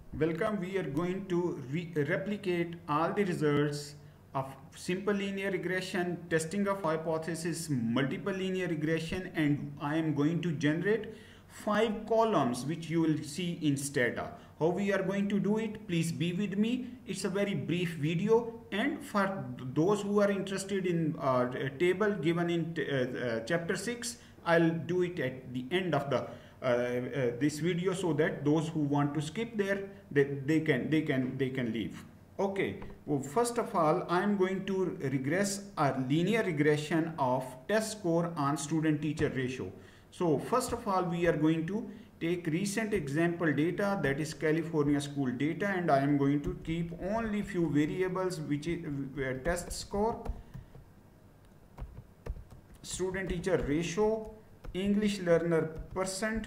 Welcome. We are going to replicate all the results of simple linear regression, testing of hypothesis, multiple linear regression, and I am going to generate 5 columns which you will see in Stata. How we are going to do it? Please be with me. It's a very brief video, and for those who are interested in a table given in chapter 6, I'll do it at the end of the this video, so that those who want to skip there they can leave. Okay, well, first of all, I am going to regress a linear regression of test score on student teacher ratio. So first of all, we are going to take recent example data, that is California school data, and I am going to keep only few variables, which is test score, student teacher ratio, English learner percent,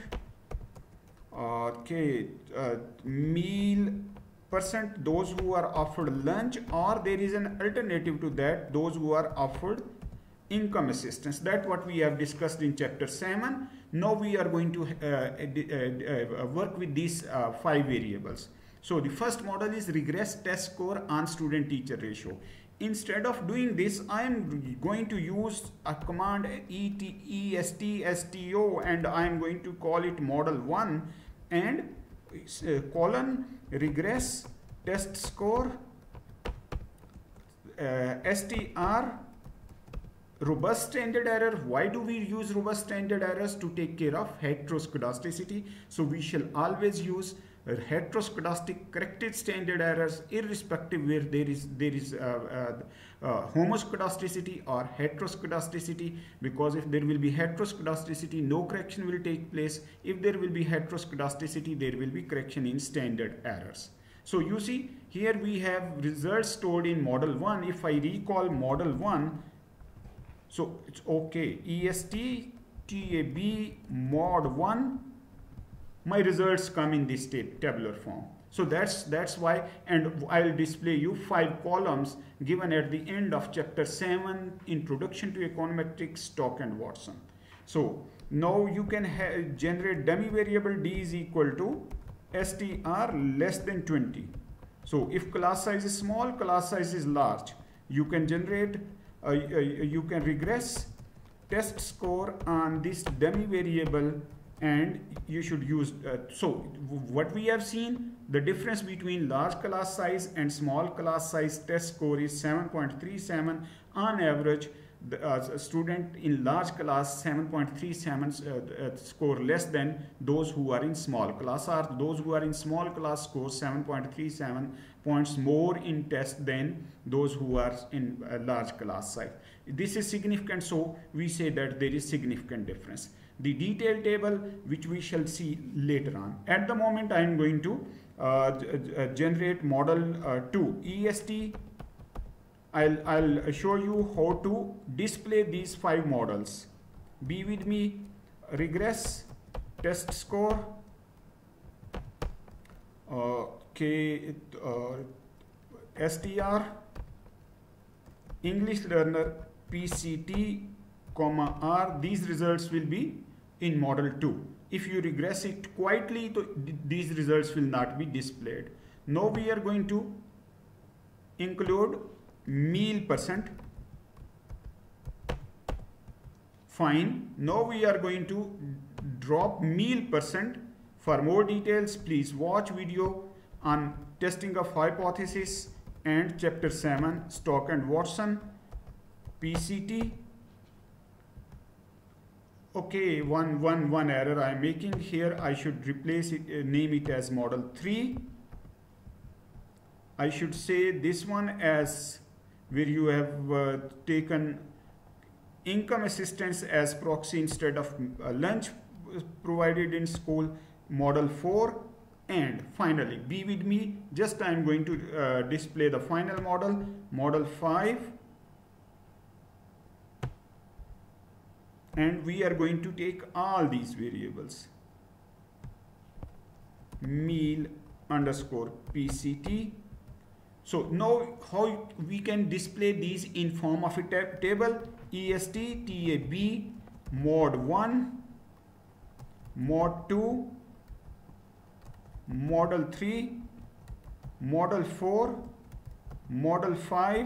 meal percent, those who are offered lunch, or there is an alternative to that, those who are offered income assistance. That's what we have discussed in chapter 7. Now we are going to work with these 5 variables. So the first model is regress test score on student teacher ratio. Instead of doing this, I am going to use a command ESTSTO, and I am going to call it model 1 and colon regress test score STR robust standard error. Why do we use robust standard errors? To take care of heteroscedasticity. So we shall always use heteroscedastic corrected standard errors, irrespective where there is homoscedasticity or heteroscedasticity, because if there will be heteroscedasticity, no correction will take place. If there will be heteroscedasticity, there will be correction in standard errors. So you see here we have results stored in model 1. If I recall model 1, so it's okay, ESTTAB mod 1, my results come in this tabular form. So that's why, and I'll display you 5 columns given at the end of chapter 7, Introduction to Econometrics, Stock and Watson. So now you can generate dummy variable D is equal to STR less than 20. So if class size is small, class size is large, you can generate you can regress test score on this dummy variable, and you should use so what we have seen, the difference between large class size and small class size test score is 7.37 on average. The student in large class 7.37 score less than those who are in small class, or those who are in small class score 7.37 points more in test than those who are in large class size. This is significant, so we say that there is significant difference. The detailed table, which we shall see later on. At the moment, I am going to generate model 2 EST. I'll show you how to display these 5 models. Be with me. Regress test score, STR, English learner PCT, R. These results will be in model 2. If you regress it quietly, these results will not be displayed. Now we are going to include meal percent. Fine. Now we are going to drop meal percent. For more details, please watch video on testing of hypothesis and chapter 7, Stock and Watson, PCT. Okay, one error I am making here. I should replace it, name it as model 3. I should say this one as where you have taken income assistance as proxy instead of lunch provided in school, model 4. And finally, be with me, just I am going to display the final model, model 5. And we are going to take all these variables, meal underscore PCT. So now how we can display these in form of a table, EST TAB mod 1, mod 2, model 3, model 4, model 5.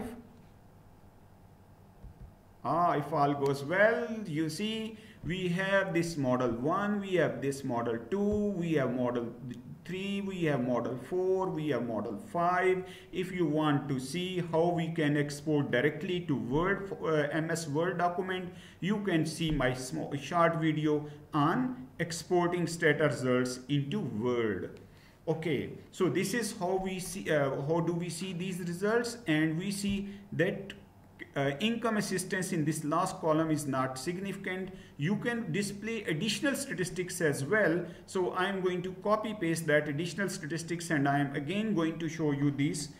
If all goes well, you see we have this model 1, we have this model 2, we have model 3, we have model 4, we have model 5. If you want to see how we can export directly to Word, MS Word document, you can see my short video on exporting stata results into Word. Okay, so this is how we see, how do we see these results, and we see that income assistance in this last column is not significant. You can display additional statistics as well. So I am going to copy paste that additional statistics, and I am again going to show you these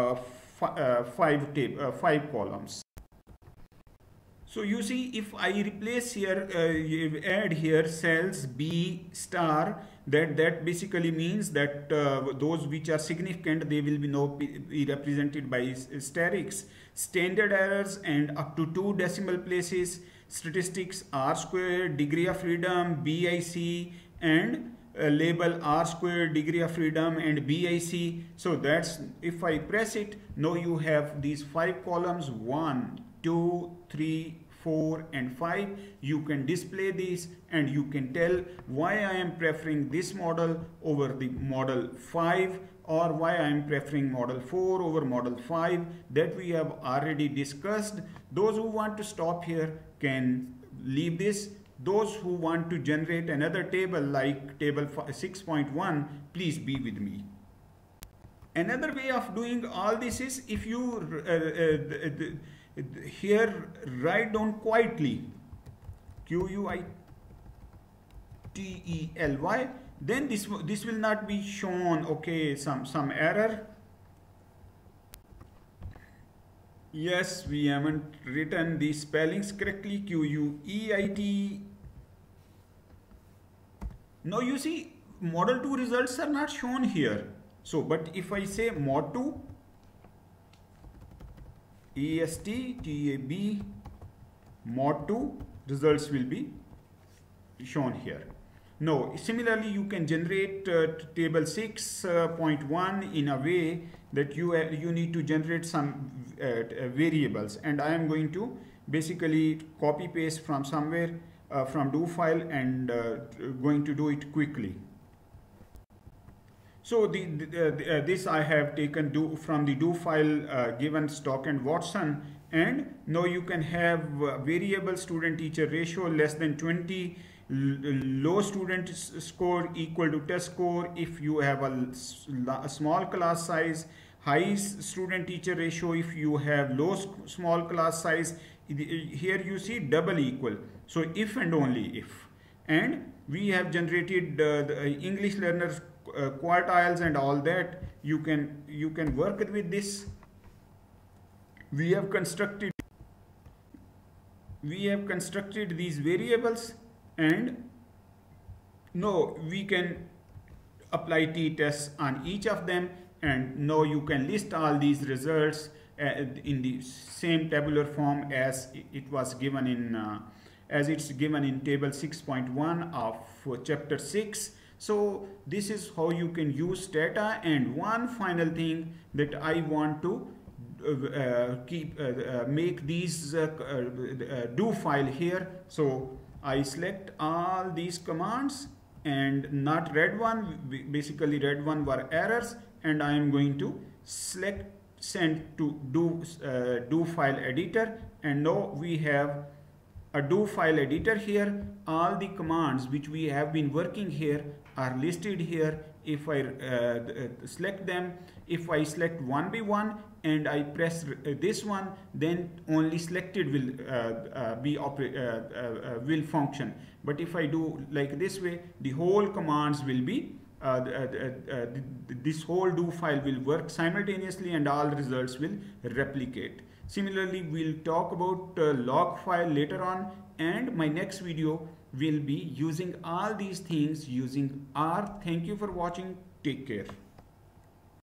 five columns. So you see, if I replace here, add here cells B star, that basically means that those which are significant, they will be represented by asterisks. Standard errors and up to 2 decimal places, statistics R squared, degree of freedom, BIC, and label R squared, degree of freedom, and BIC. So that's, if I press it, now you have these 5 columns, 1, 2, 3, 4, and 5. You can display these, and you can tell why I am preferring this model over the model 5, or why I am preferring model 4 over model 5, that we have already discussed. Those who want to stop here can leave this. Those who want to generate another table like table 6.1, please be with me. Another way of doing all this is, if you here write down quietly QUITELY, then this will not be shown. Okay, some error. Yes, we haven't written the spellings correctly. QUEIT. Now you see, model 2 results are not shown here. So, but if I say mod 2, ESTTAB, mod 2, results will be shown here. Now, similarly, you can generate table 6.1 in a way that you need to generate some variables, and I am going to basically copy paste from somewhere from do file, and going to do it quickly. So this I have taken from the do file given Stock and Watson, and now you can have variable student teacher ratio less than 20, low student score equal to test score if you have a small class size, high student teacher ratio if you have low small class size. Here you see double equal, so if and only if. And we have generated the English learners quartiles and all that. You can work with this. We have constructed these variables, and now we can apply t-tests on each of them, and now you can list all these results in the same tabular form as it was given in as it's given in table 6.1 of chapter 6. So this is how you can use data. And one final thing that I want to make these do file here. So I select all these commands, and not red one, basically red one were errors, and I am going to select send to do file editor, and now we have a do file editor here. All the commands which we have been working here are listed here. If I select them, if I select one by one and I press this one, then only selected will function. But if I do like this way, the whole commands will be this whole do file will work simultaneously, and all results will replicate. Similarly, we'll talk about log file later on, and my next video will be using all these things using R. Thank you for watching. Take care.